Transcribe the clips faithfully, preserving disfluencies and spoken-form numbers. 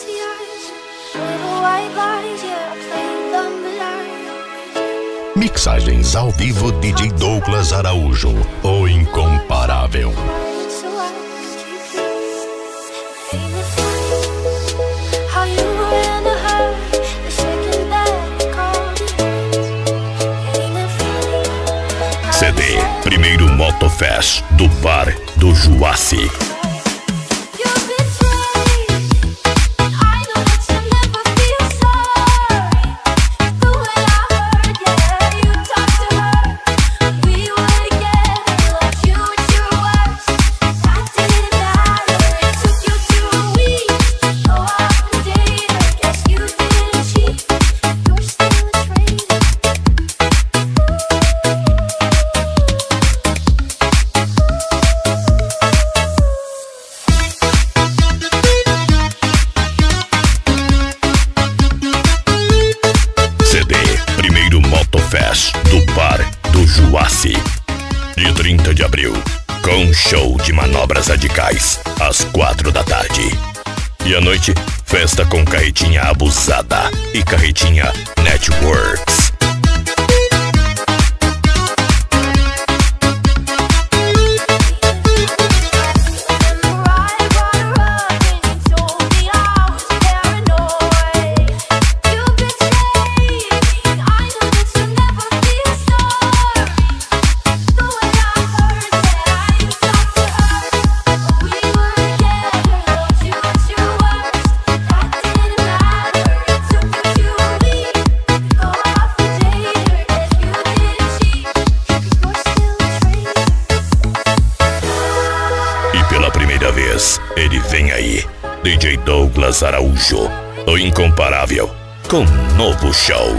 Mixagens ao vivo D J Douglas Araújo, o incomparável. C D Primeiro Motofest do Bar do Juaci. Do Bar do Juaci, dia trinta de abril, com show de manobras radicais às quatro da tarde. E à noite, festa com carretinha abusada e carretinha Networks. Ele vem aí, D J Douglas Araújo, o incomparável, com um novo show.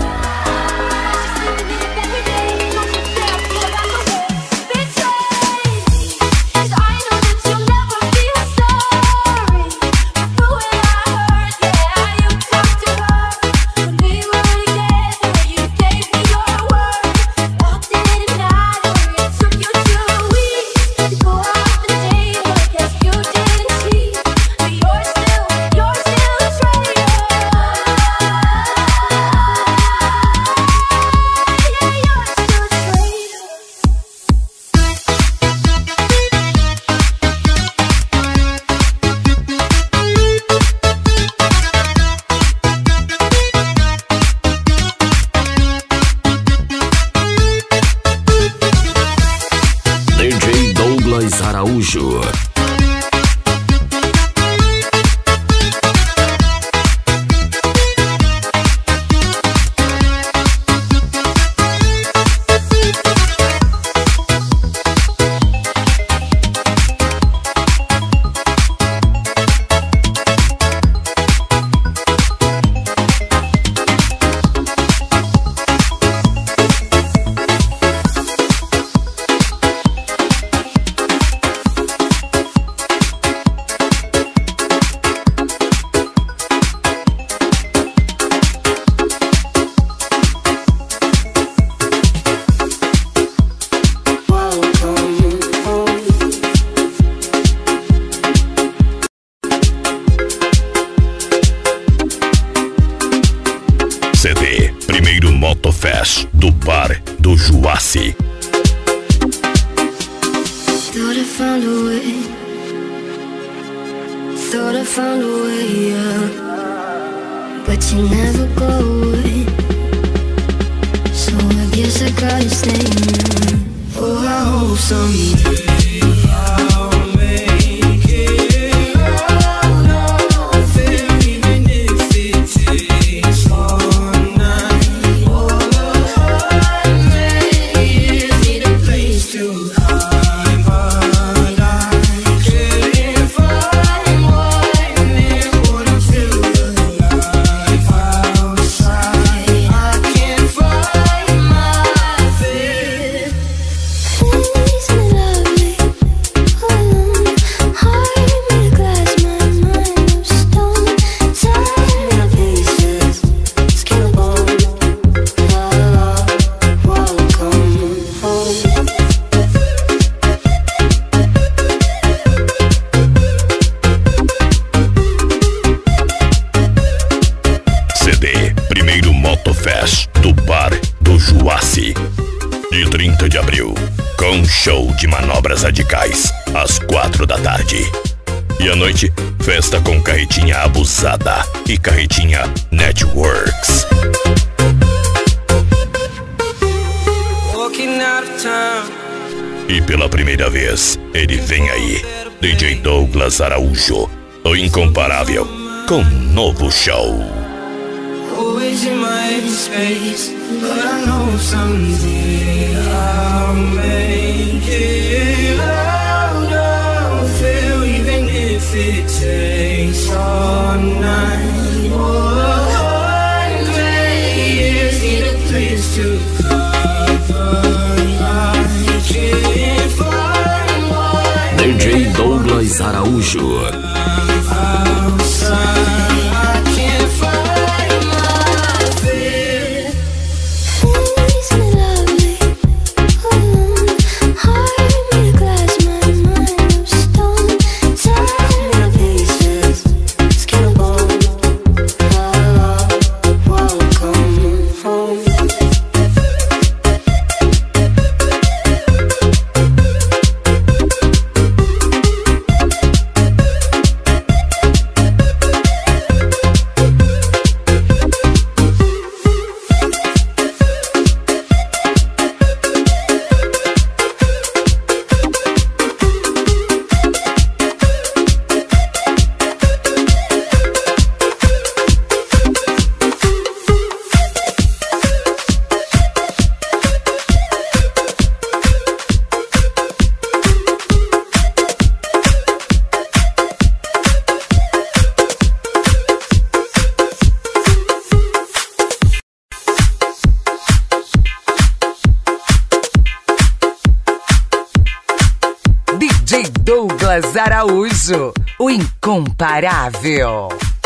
D J Douglas Araújo. C D Primeiro Motofest do Bar do Juaci. Thought I found a way, thought I found a way out, but you never go away, so I guess I gotta stay now. Oh, I hope someday me lovely. show de manobras radicais às quatro da tarde. E à noite, festa com carretinha abusada e carretinha Networks. E pela primeira vez, ele vem aí, D J Douglas Araújo, o incomparável, com um novo show. Always in my space, but I know someday I'll make it out of here, even if it takes all night or hundred years. Need a place to cover. I can't find one. D J Douglas Araújo. Douglas Araújo, o incomparável.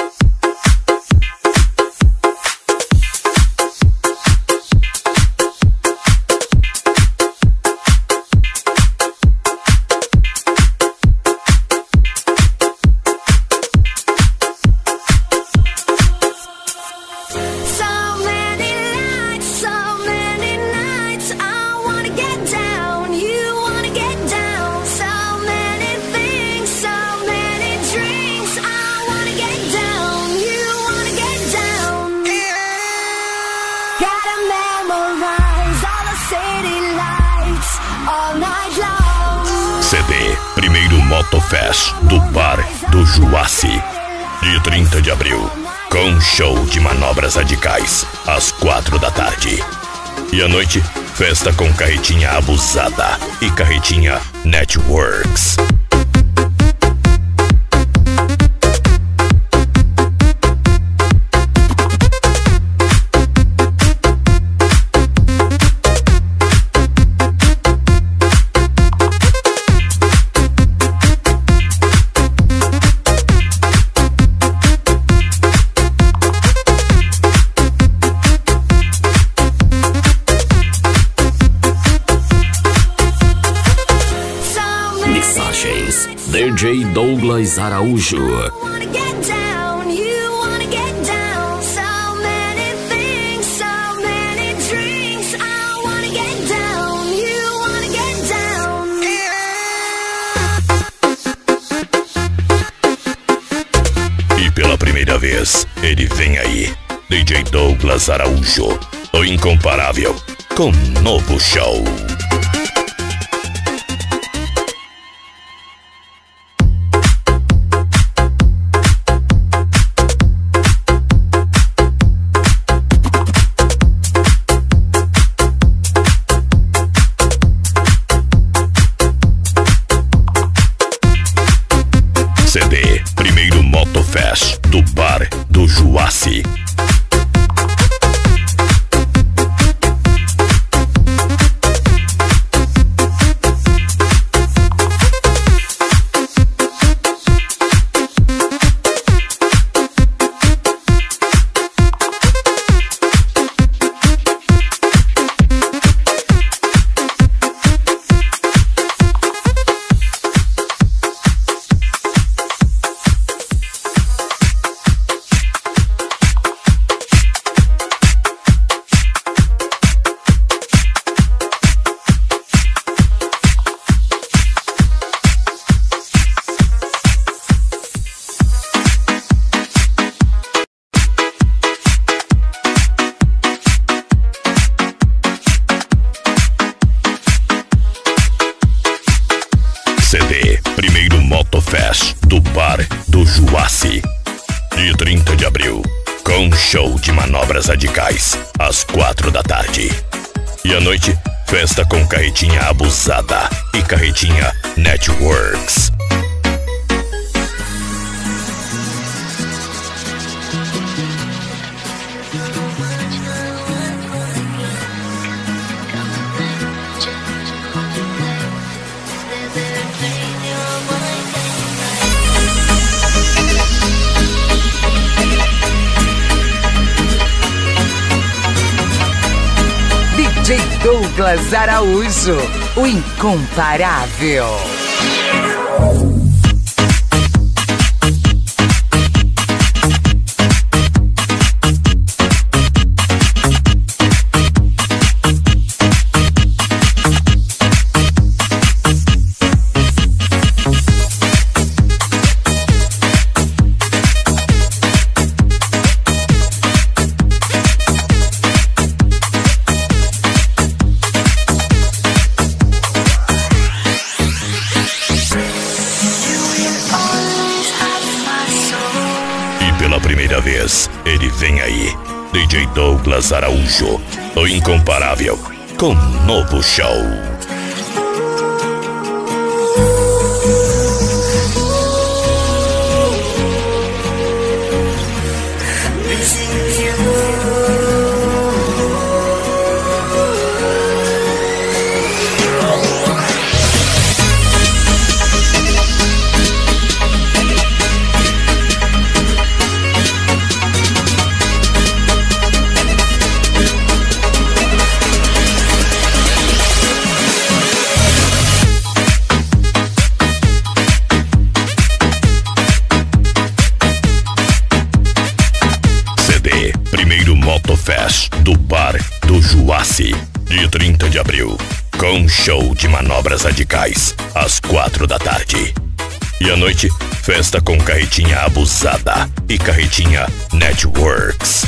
C D Primeiro Motofest do Bar do Juace, dia trinta de abril, com show de manobras radicais às quatro da tarde. E à noite, festa com carretinha abusada e carretinha Networks. D J Douglas Araújo. E pela primeira vez, ele vem aí, D J Douglas Araújo, o incomparável, com um novo show. C D Primeiro Motofest do Bar do Juace. Juace. Dia trinta de abril, com show de manobras radicais, às quatro da tarde. E à noite, festa com carretinha abusada e carretinha Networks. D J Douglas Araújo, o incomparável. Pela primeira vez, ele vem aí, D J Douglas Araújo, o incomparável, com um novo show. Primeiro Motofest do Bar do Juace, dia trinta de abril, com show de manobras radicais, às quatro da tarde. E à noite, festa com carretinha abusada e carretinha Networks.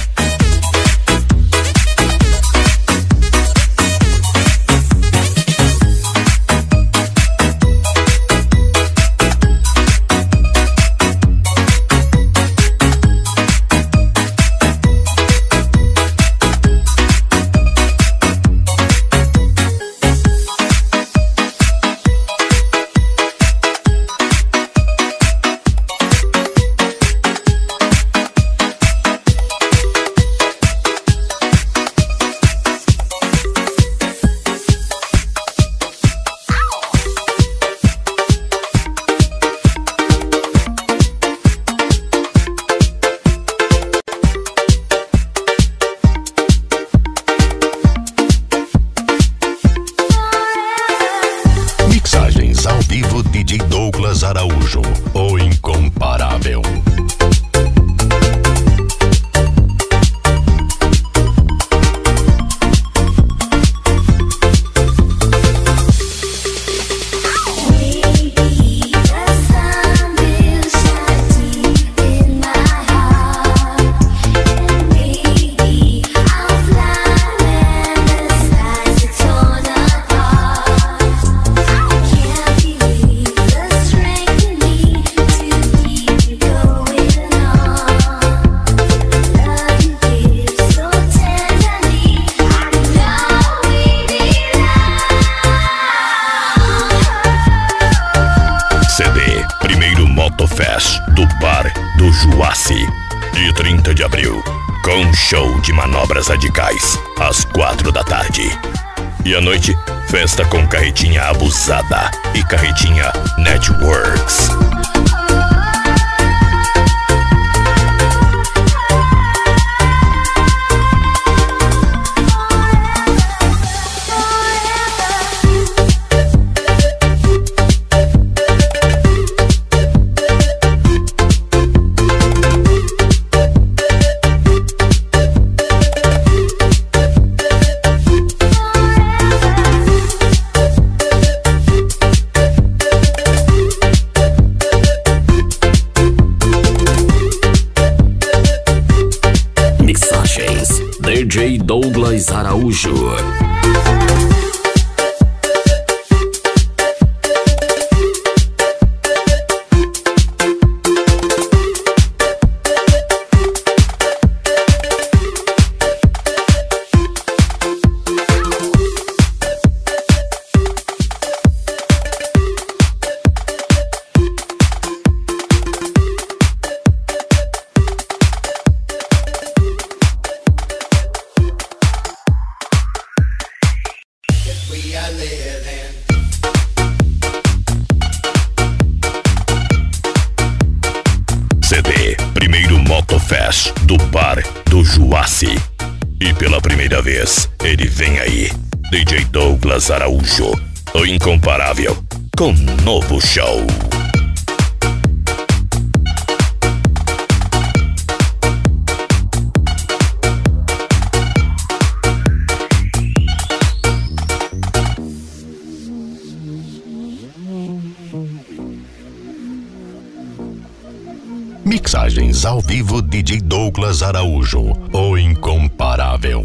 Mixagens ao vivo, D J Douglas Araújo, o incomparável. C D Primeiro Motofest do Bar do Juace, dia trinta de abril, com show de manobras radicais, às quatro da tarde. E à noite, festa com carretinha abusada e carretinha Networks. D J Douglas Araújo. D, primeiro Motofest do Bar do Juassi. E pela primeira vez, ele vem aí, D J Douglas Araújo, o incomparável, com novo show. Mixagens ao vivo D J Douglas Araújo, o incomparável.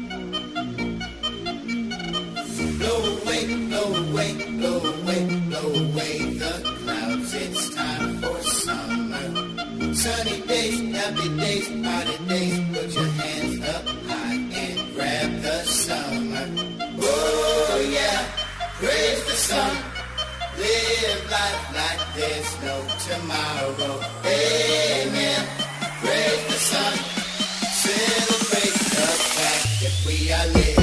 Sunny days, happy days, party days, put your hands up high and grab the summer. Oh yeah, praise the sun. Live life like there's no tomorrow. Amen. Praise the sun. Celebrate the fact that we are living.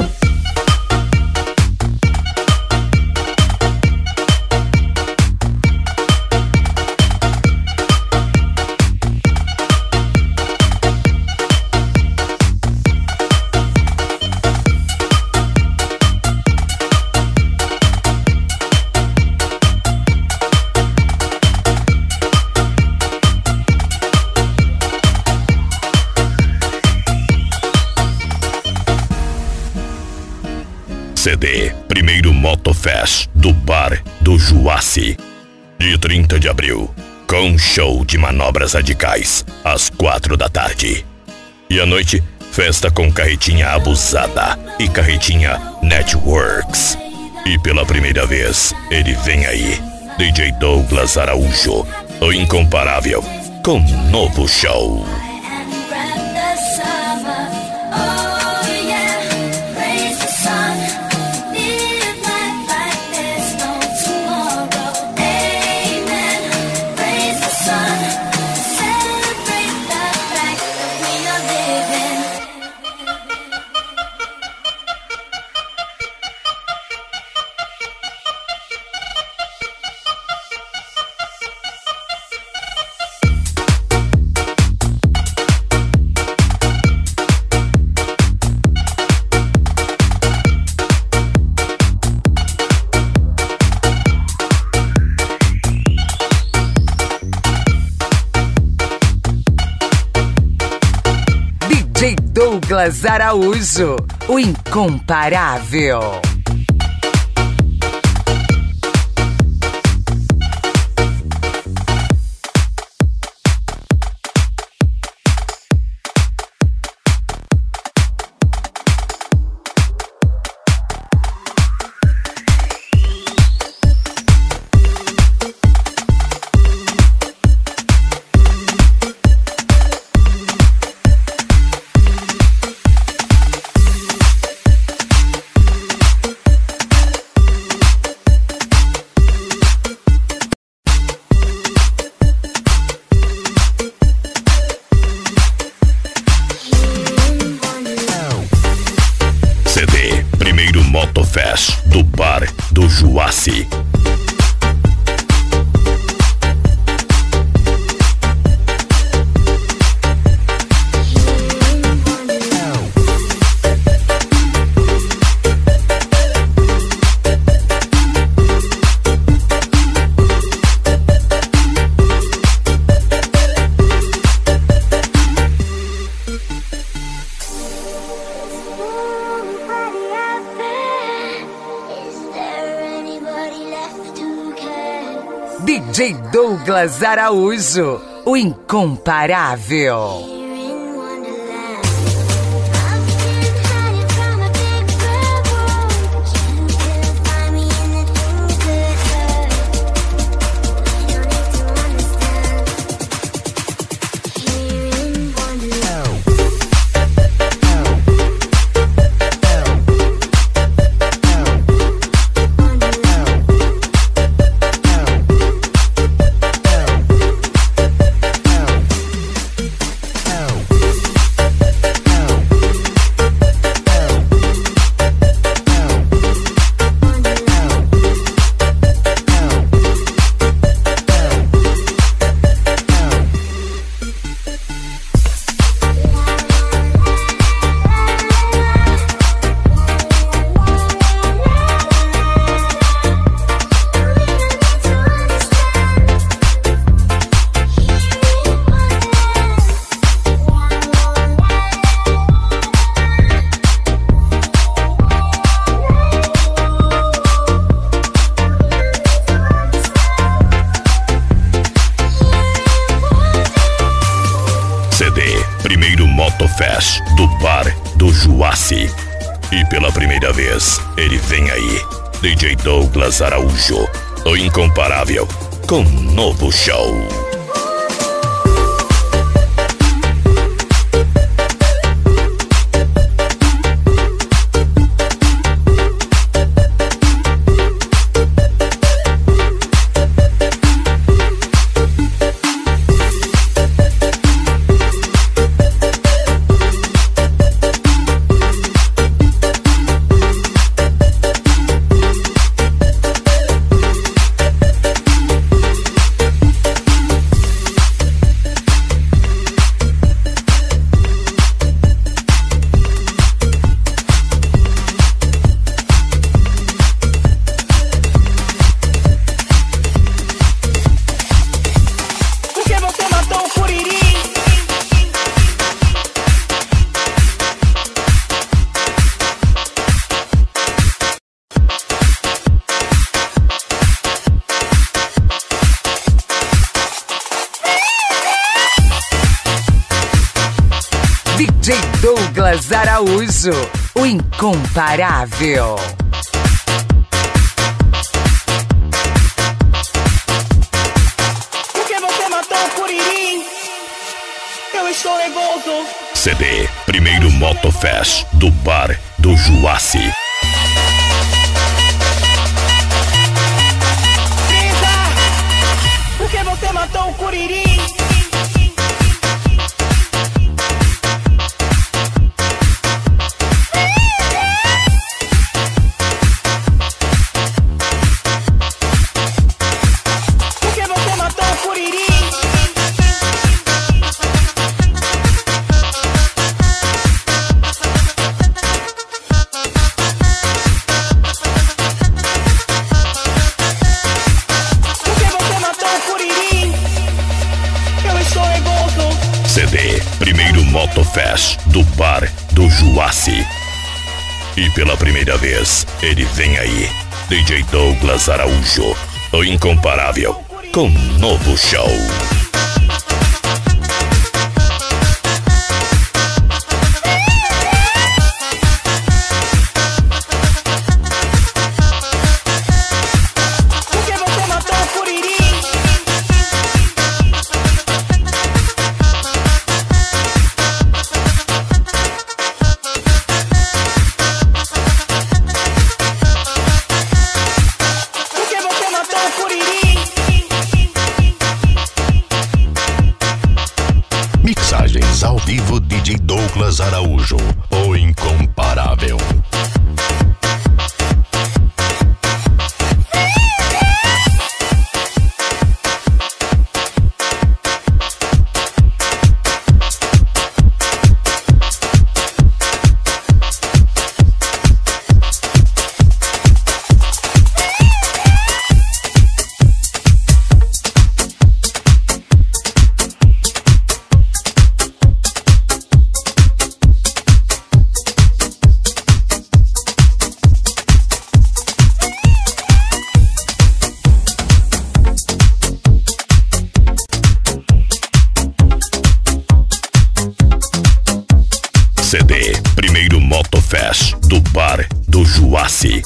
C D, primeiro Motofest do Bar do Juassi. De trinta de abril, com show de manobras radicais, às quatro da tarde. E à noite, festa com carretinha abusada e carretinha Networks. E pela primeira vez, ele vem aí, D J Douglas Araújo, o incomparável, com novo show. D J Douglas Araújo, o incomparável. C D, primeiro Motofest do Bar do Juassi. D J Douglas Araújo, o incomparável. Motofest do Bar do Juassi. E pela primeira vez, ele vem aí, D J Douglas Araújo, o incomparável, com um novo show. D J Douglas Araújo, o incomparável. Porque você matou o Curirim, eu estou nervoso. C D Primeiro Motofest do Bar do Juassi. Grita, porque você matou o Curirim. C D Primeiro Motofest do Bar do Juassi. E pela primeira vez, ele vem aí, D J Douglas Araújo, o incomparável, com um novo show. Mixagens ao vivo D J Douglas Araújo, o incomparável. C D Primeiro Motofest do Bar do Juassi.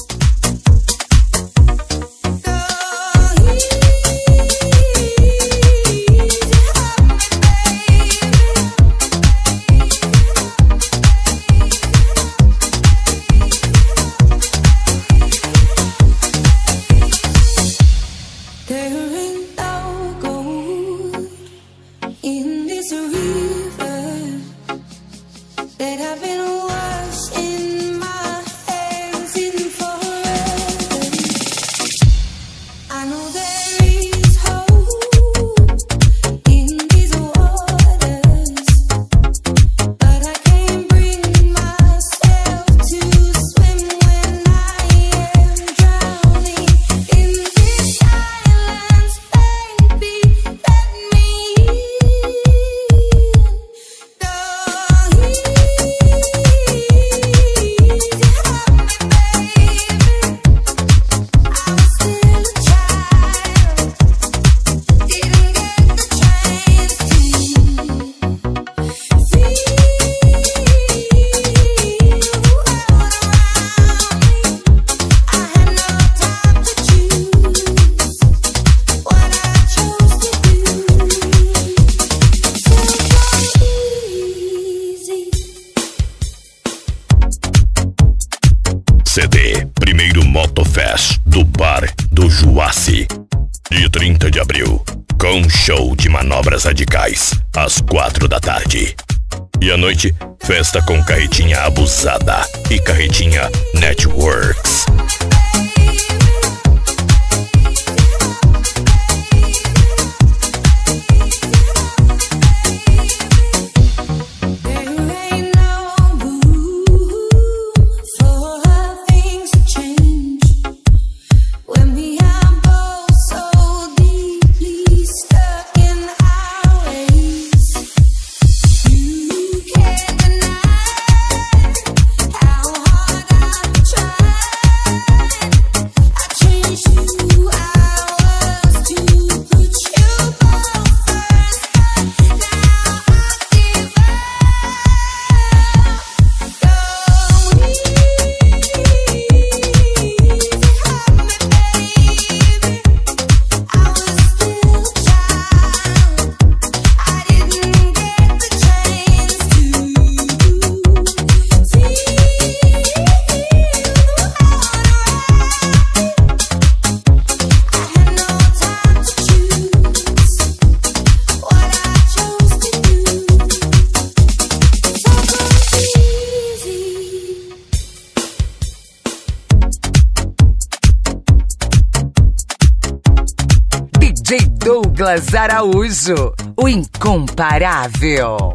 C D Primeiro Motofest do Bar do Juace. Dia trinta de abril, com show de manobras radicais, às quatro da tarde. E à noite, festa com carretinha abusada e carretinha Networks. D J Douglas Araújo, o incomparável.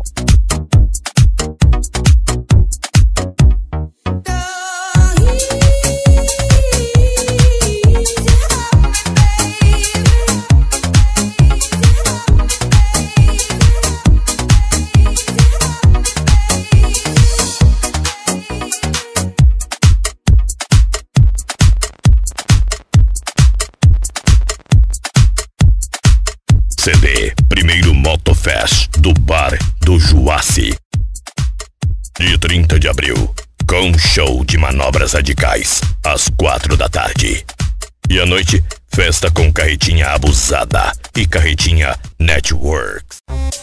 C D Primeiro Motofest do Bar do Juace. Dia trinta de abril, com show de manobras radicais, às quatro da tarde. E à noite, festa com carretinha abusada e carretinha Networks.